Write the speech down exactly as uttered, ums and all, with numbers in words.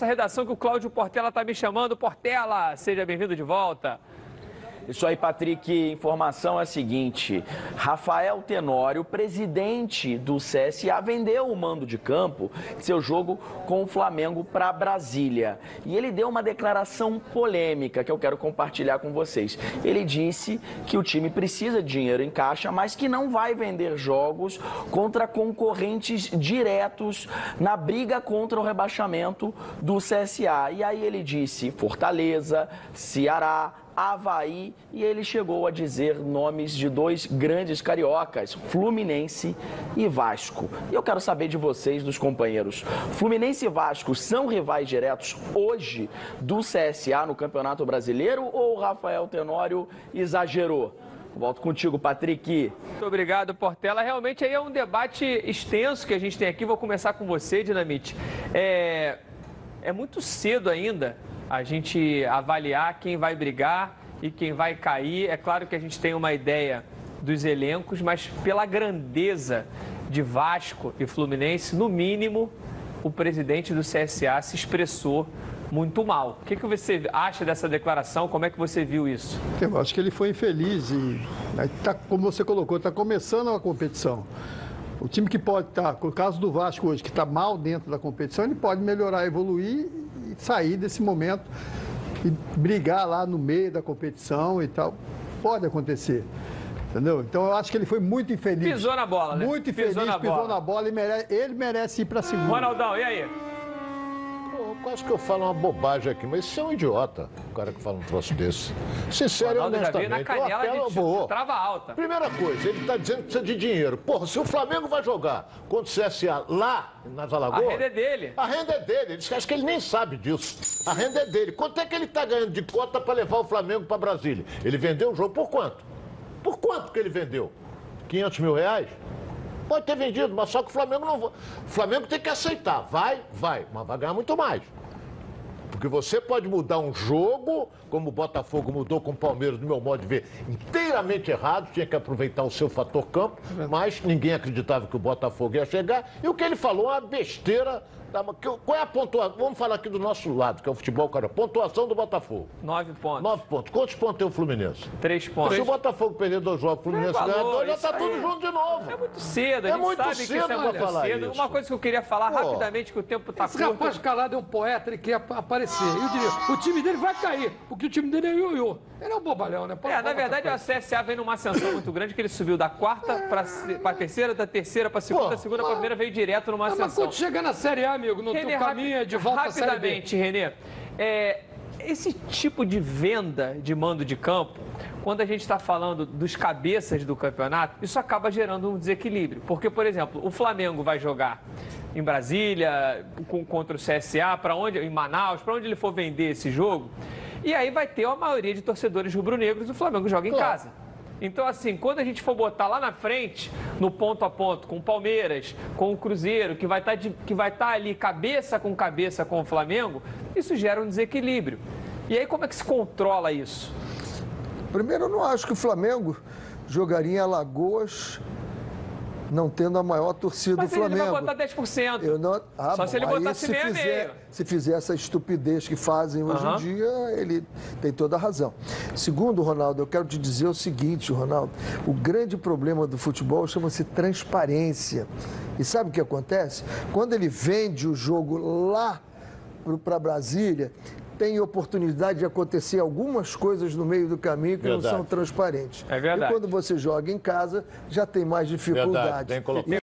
nossa redação que o Cláudio Portela está me chamando. Portela, seja bem-vindo de volta. Isso aí, Patrick. Informação é a seguinte: Rafael Tenório, presidente do C S A, vendeu o mando de campo de seu jogo com o Flamengo para Brasília. E ele deu uma declaração polêmica que eu quero compartilhar com vocês. Ele disse que o time precisa de dinheiro em caixa, mas que não vai vender jogos contra concorrentes diretos na briga contra o rebaixamento do C S A. E aí ele disse Fortaleza, Ceará, Avaí, e ele chegou a dizer nomes de dois grandes cariocas, Fluminense e Vasco. E eu quero saber de vocês, dos companheiros, Fluminense e Vasco são rivais diretos hoje do C S A no Campeonato Brasileiro ou o Rafael Tenório exagerou? Volto contigo, Patrick. Muito obrigado, Portela. Realmente aí é um debate extenso que a gente tem aqui. Vou começar com você, Dinamite. É, é muito cedo ainda a gente avaliar quem vai brigar e quem vai cair. É claro que a gente tem uma ideia dos elencos, mas pela grandeza de Vasco e Fluminense, no mínimo, o presidente do C S A se expressou muito mal. O que, que você acha dessa declaração? Como é que você viu isso? Eu acho que ele foi infeliz e, tá, como você colocou, está começando a competição. O time que pode estar, no caso do Vasco hoje, que está mal dentro da competição, ele pode melhorar, evoluir e sair desse momento e brigar lá no meio da competição e tal. Pode acontecer, entendeu? Então eu acho que ele foi muito infeliz. Pisou na bola, né? Muito infeliz, pisou na pisou bola, na bola e merece, ele merece ir para segunda. Ronaldão, e aí? Quase que eu falo uma bobagem aqui, mas isso é um idiota, o cara que fala um troço desse. Sincero e honestamente, na canela, eu apelo, de vou. trava alta. Primeira coisa, ele está dizendo que precisa de dinheiro. Porra, se o Flamengo vai jogar contra o C S A lá nas Alagoas... A renda é dele. A renda é dele. Ele acha que ele nem sabe disso. A renda é dele. Quanto é que ele está ganhando de cota para levar o Flamengo para Brasília? Ele vendeu o jogo por quanto? Por quanto que ele vendeu? quinhentos mil reais? Pode ter vendido, mas só que o Flamengo não vai. O Flamengo tem que aceitar. Vai, vai, mas vai ganhar muito mais. Porque você pode mudar um jogo, como o Botafogo mudou com o Palmeiras, no meu modo de ver, inteiramente errado, tinha que aproveitar o seu fator campo, mas ninguém acreditava que o Botafogo ia chegar. E o que ele falou é uma besteira. Qual é a pontuação? Vamos falar aqui do nosso lado, que é o futebol, cara. Pontuação do Botafogo. Nove pontos. Nove pontos. Quantos pontos tem o Fluminense? Três pontos. Se o Botafogo perder dois jogos, o Fluminense ganhar dois, já tá tudo junto de novo. É muito cedo, a É gente muito sabe cedo que isso é muito falar cedo. isso. Uma coisa que eu queria falar Pô. rapidamente, que o tempo tá Esse curto. rapaz calado é um poeta, ele quer aparecer. Eu diria, o time dele vai cair, porque o time dele é ioiô. Ele é um bobalhão, né? Pode É, na falar verdade, outra a C S A vem numa ascensão muito grande, que ele subiu da quarta para a terceira, da terceira para a segunda, Pô, da segunda para a primeira, veio direto numa coisa. Mas ascensão. quando chegar na Série A, amigo, no Renê, teu caminho é de volta à Série B. rapidamente, Renê, é, esse tipo de venda de mando de campo, quando a gente está falando dos cabeças do campeonato, isso acaba gerando um desequilíbrio. Porque, por exemplo, o Flamengo vai jogar em Brasília, com, contra o C S A, para onde, em Manaus, para onde ele for vender esse jogo, e aí vai ter a maioria de torcedores rubro-negros, o Flamengo joga em Claro. casa. Então, assim, quando a gente for botar lá na frente, no ponto a ponto, com o Palmeiras, com o Cruzeiro, que vai estar de, que vai estar ali cabeça com cabeça com o Flamengo, isso gera um desequilíbrio. E aí, como é que se controla isso? Primeiro, eu não acho que o Flamengo jogaria em Alagoas não tendo a maior torcida Mas do ele Flamengo. vai botar dez por cento. Eu não... ah, Só bom, se ele aí botasse se meio a fizer, meio. se fizer essa estupidez que fazem hoje Aham. em dia, ele tem toda a razão. Segundo, Ronaldo, eu quero te dizer o seguinte, Ronaldo, o grande problema do futebol chama-se transparência. E sabe o que acontece? Quando ele vende o jogo lá para Brasília, tem oportunidade de acontecer algumas coisas no meio do caminho que Verdade. não são transparentes. É verdade. E quando você joga em casa, já tem mais dificuldade. Verdade, tem que colocar.